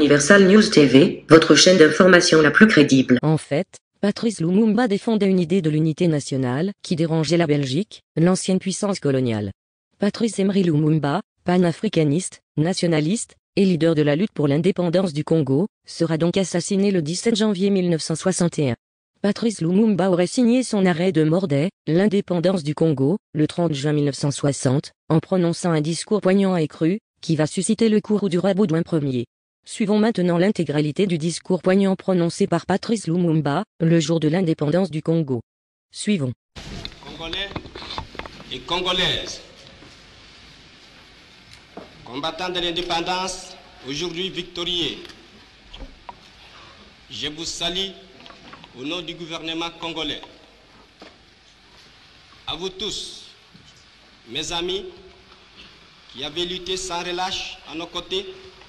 Universal News TV, votre chaîne d'information la plus crédible. En fait, Patrice Lumumba défendait une idée de l'unité nationale qui dérangeait la Belgique, l'ancienne puissance coloniale. Patrice Emery Lumumba, panafricaniste, nationaliste, et leader de la lutte pour l'indépendance du Congo, sera donc assassiné le 17 janvier 1961. Patrice Lumumba aurait signé son arrêt de mort dès l'indépendance du Congo, le 30 juin 1960, en prononçant un discours poignant et cru, qui va susciter le courroux du roi Baudouin Ier. Suivons maintenant l'intégralité du discours poignant prononcé par Patrice Lumumba, le jour de l'indépendance du Congo. Suivons. Congolais et Congolaises, combattants de l'indépendance, aujourd'hui victorieux, je vous salue au nom du gouvernement congolais. À vous tous, mes amis, qui avez lutté sans relâche à nos côtés,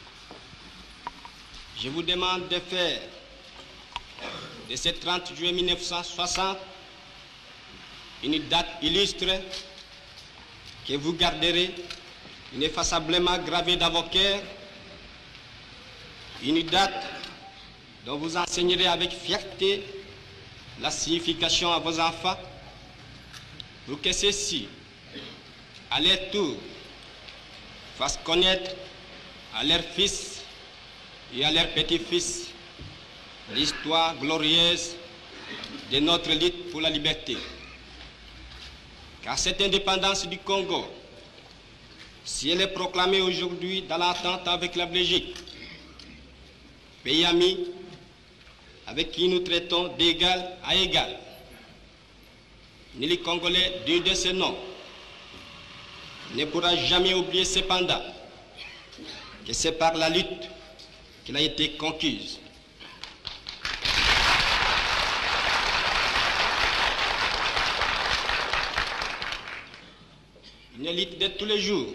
je vous demande de faire de ce 30 juillet 1960 une date illustre que vous garderez ineffaçablement gravée dans vos cœurs, une date dont vous enseignerez avec fierté la signification à vos enfants, pour que ceux-ci, à leur tour, fassent connaître à leurs fils et à leurs petits-fils l'histoire glorieuse de notre lutte pour la liberté. Car cette indépendance du Congo, si elle est proclamée aujourd'hui dans l'entente avec la Belgique, pays ami avec qui nous traitons d'égal à égal, ni les Congolais digne de ce nom ne pourra jamais oublier cependant que c'est par la lutte qu'elle a été conquise. Une lutte de tous les jours,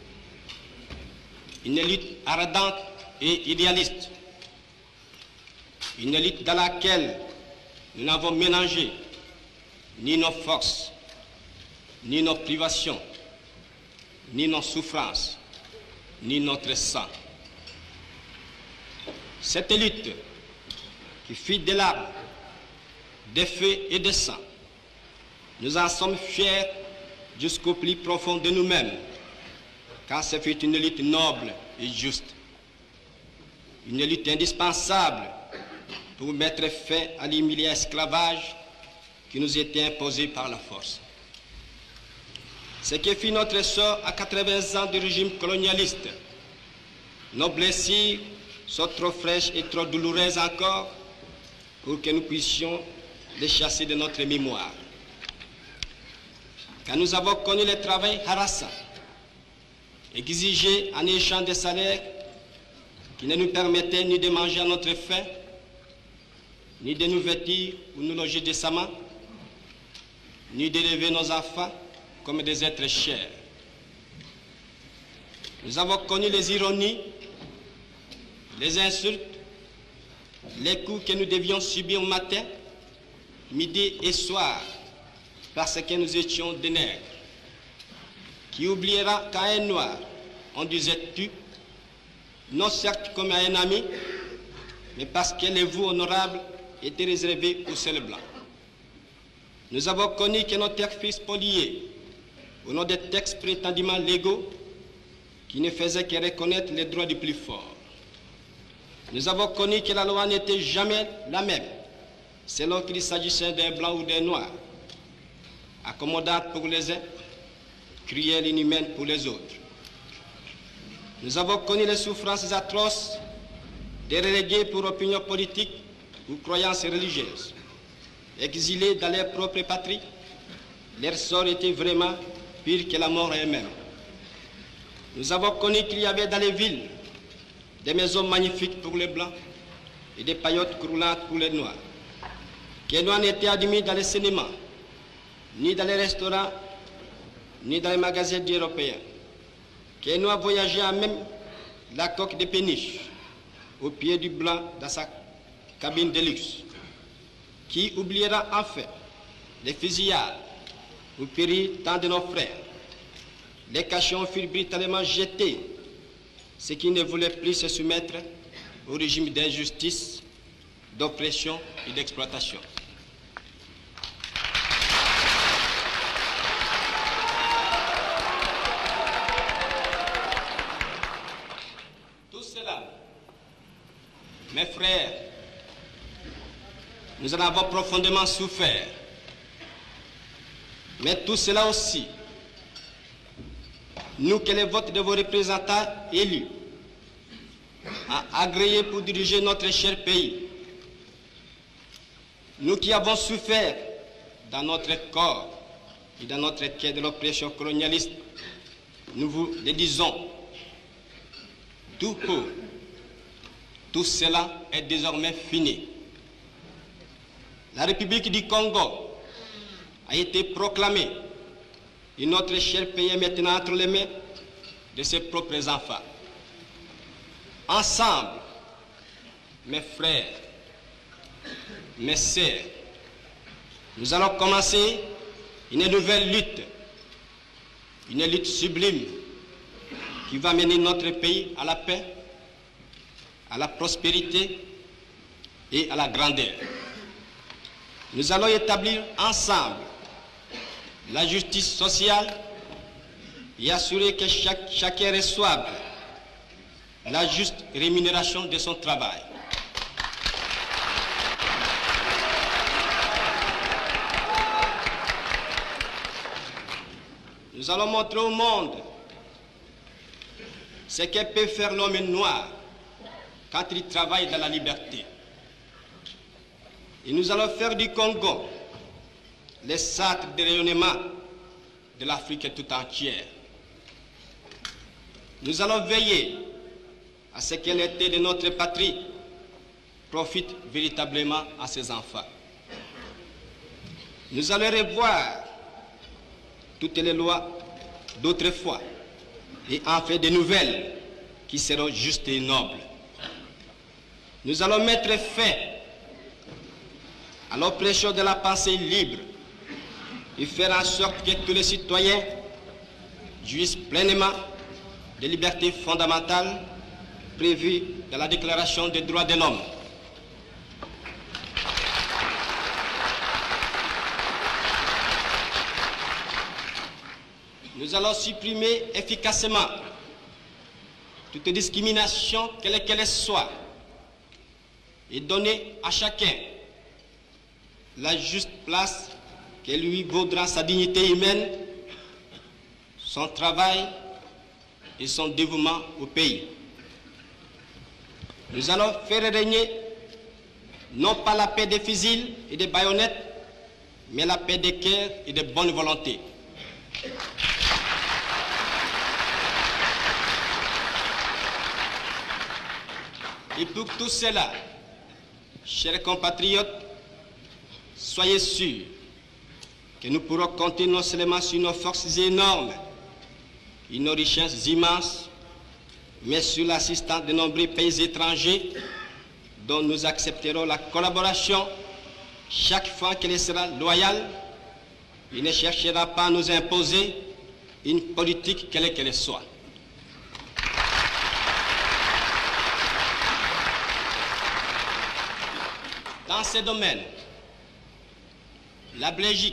une lutte ardente et idéaliste, une lutte dans laquelle nous n'avons mélangé ni nos forces, ni nos privations, ni nos souffrances, ni notre sang. Cette lutte qui fit des larmes, des feux et des sang, nous en sommes fiers jusqu'au plus profond de nous-mêmes, car ce fut une lutte noble et juste, une lutte indispensable pour mettre fin à l'humiliant esclavage qui nous était imposé par la force. Ce qui fit notre sort à 80 ans du régime colonialiste, nos blessures sont trop fraîches et trop douloureuses encore pour que nous puissions les chasser de notre mémoire. Quand nous avons connu le travail harassant, exigé en échange de salaires qui ne nous permettaient ni de manger à notre faim, ni de nous vêtir ou nous loger décemment, ni d'élever nos enfants comme des êtres chers. Nous avons connu les ironies, les insultes, les coups que nous devions subir matin, midi et soir, parce que nous étions des nègres. Qui oubliera qu'à un noir, on disait tu, non certes comme à un ami, mais parce que les voeux honorables étaient réservés aux seuls blancs. Nous avons connu que nos terres furent spoliées au nom des textes prétendument légaux qui ne faisaient que reconnaître les droits du plus fort. Nous avons connu que la loi n'était jamais la même, selon qu'il s'agissait d'un blanc ou d'un noir, accommodante pour les uns, cruelle et inhumaine pour les autres. Nous avons connu les souffrances atroces des relégués pour opinion politique ou croyances religieuses. Exilés dans leur propre patrie, leur sort était vraiment pire que la mort elle-même. Nous avons connu qu'il y avait dans les villes des maisons magnifiques pour les blancs et des paillotes croulantes pour les noirs. Que les noirs n'étaient admis dans les cinémas, ni dans les restaurants, ni dans les magasins européens. Que les noirs voyageaient à même la coque de péniche, au pied du blanc dans sa cabine de luxe. Qui oubliera enfin les fusillades où périrent tant de nos frères. Les cachons furent brutalement jetés, ceux qui ne voulaient plus se soumettre au régime d'injustice, d'oppression et d'exploitation. Tout cela, mes frères, nous en avons profondément souffert. Mais tout cela aussi, nous que les votes de vos représentants élus a agréé pour diriger notre cher pays, nous qui avons souffert dans notre corps et dans notre cœur de l'oppression colonialiste, nous vous le disons, tout haut, tout cela est désormais fini. La République du Congo a été proclamée et notre cher pays est maintenant entre les mains de ses propres enfants. Ensemble, mes frères, mes sœurs, nous allons commencer une nouvelle lutte, une lutte sublime qui va mener notre pays à la paix, à la prospérité et à la grandeur. Nous allons établir ensemble la justice sociale et assurer que chacun reçoive la juste rémunération de son travail. Nous allons montrer au monde ce que peut faire l'homme noir quand il travaille dans la liberté. Et nous allons faire du Congo le centre de rayonnement de l'Afrique tout entière. Nous allons veiller à ce que l'été de notre patrie profite véritablement à ses enfants. Nous allons revoir toutes les lois d'autrefois et en faire de nouvelles qui seront justes et nobles. Nous allons mettre fin à l'oppression de la pensée libre et faire en sorte que tous les citoyens jouissent pleinement des libertés fondamentales prévues dans la Déclaration des droits de l'homme. Nous allons supprimer efficacement toute discrimination, quelle qu'elle soit, et donner à chacun la juste place que lui vaudra sa dignité humaine, son travail et son dévouement au pays. Nous allons faire régner non pas la paix des fusils et des baïonnettes, mais la paix des cœurs et de bonne volonté. Et pour tout cela, chers compatriotes, soyez sûrs que nous pourrons compter non seulement sur nos forces énormes et nos richesses immenses, mais sur l'assistance de nombreux pays étrangers dont nous accepterons la collaboration chaque fois qu'elle sera loyale et ne cherchera pas à nous imposer une politique quelle qu'elle soit. Dans ces domaines, la Belgique,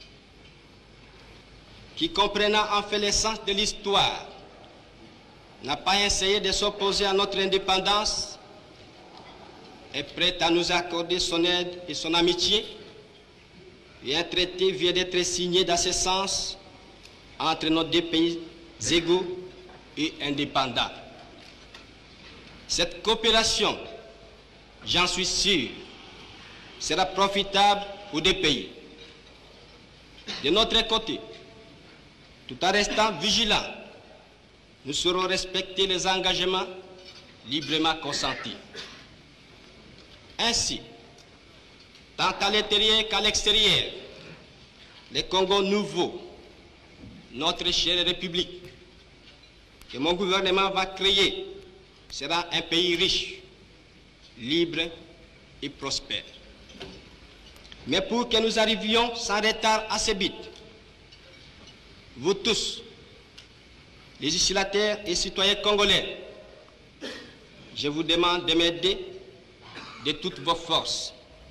qui comprenant en fait l'essence de l'histoire, n'a pas essayé de s'opposer à notre indépendance, est prête à nous accorder son aide et son amitié, et un traité vient d'être signé dans ce sens entre nos deux pays égaux et indépendants. Cette coopération, j'en suis sûr, sera profitable aux deux pays. De notre côté, tout en restant vigilants, nous saurons respecter les engagements librement consentis. Ainsi, tant à l'intérieur qu'à l'extérieur, le Congo nouveau, notre chère République, que mon gouvernement va créer, sera un pays riche, libre et prospère. Mais pour que nous arrivions sans retard à ce but, vous tous, législateurs et citoyens congolais, je vous demande de m'aider de toutes vos forces.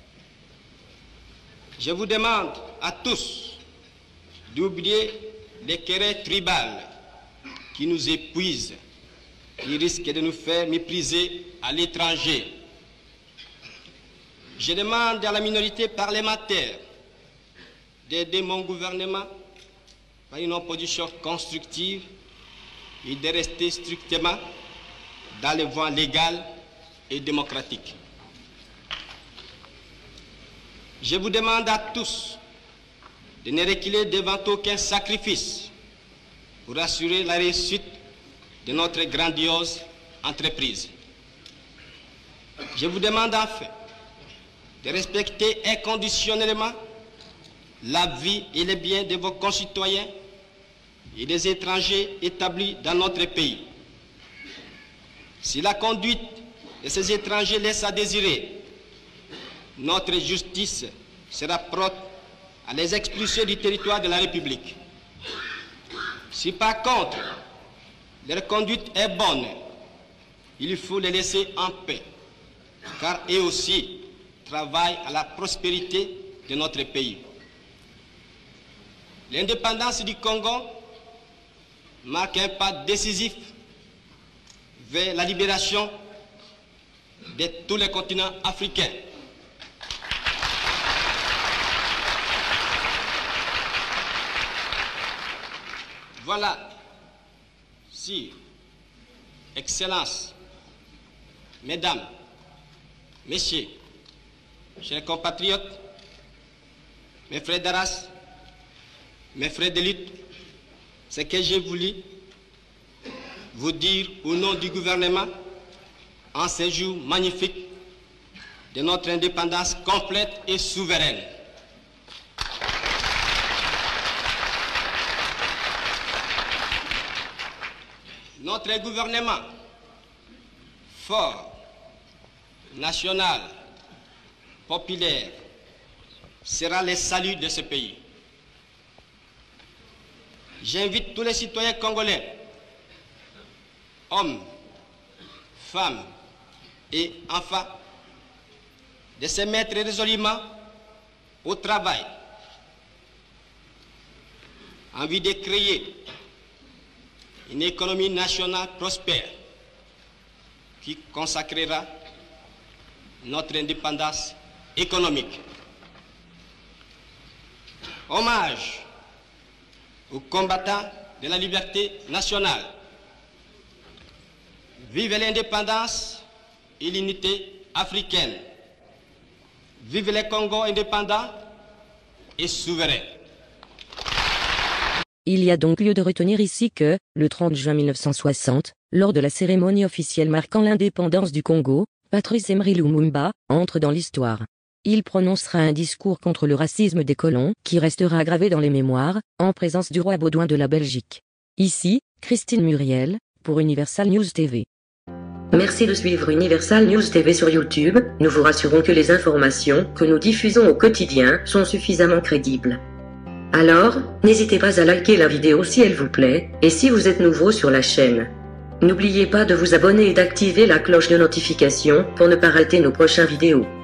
Je vous demande à tous d'oublier les querelles tribales qui nous épuisent, qui risquent de nous faire mépriser à l'étranger. Je demande à la minorité parlementaire d'aider mon gouvernement par une opposition constructive et de rester strictement dans les voies légales et démocratiques. Je vous demande à tous de ne reculer devant aucun sacrifice pour assurer la réussite de notre grandiose entreprise. Je vous demande enfin de respecter inconditionnellement la vie et les biens de vos concitoyens et des étrangers établis dans notre pays. Si la conduite de ces étrangers laisse à désirer, notre justice sera prompte à les expulser du territoire de la République. Si par contre leur conduite est bonne, il faut les laisser en paix, car eux aussi travaillent à la prospérité de notre pays. L'indépendance du Congo marque un pas décisif vers la libération de tous les continents africains. Voilà, Sire, Excellences, Mesdames, Messieurs, chers compatriotes, mes frères d'Arras, mes frères de lutte, ce que j'ai voulu vous dire au nom du gouvernement en ce jour magnifique de notre indépendance complète et souveraine. Notre gouvernement fort, national, populaire, sera le salut de ce pays. J'invite tous les citoyens congolais, hommes, femmes et enfants, de se mettre résolument au travail en vue de créer une économie nationale prospère qui consacrera notre indépendance économique. Hommage aux combattants de la liberté nationale. Vive l'indépendance et l'unité africaine. Vive le Congo indépendant et souverain. Il y a donc lieu de retenir ici que, le 30 juin 1960, lors de la cérémonie officielle marquant l'indépendance du Congo, Patrice Emery Lumumba entre dans l'histoire. Il prononcera un discours contre le racisme des colons, qui restera gravé dans les mémoires, en présence du roi Baudouin de la Belgique. Ici, Christine Muriel, pour Universal News TV. Merci de suivre Universal News TV sur YouTube. Nous vous rassurons que les informations que nous diffusons au quotidien sont suffisamment crédibles. Alors, n'hésitez pas à liker la vidéo si elle vous plaît, et si vous êtes nouveau sur la chaîne. N'oubliez pas de vous abonner et d'activer la cloche de notification pour ne pas rater nos prochaines vidéos.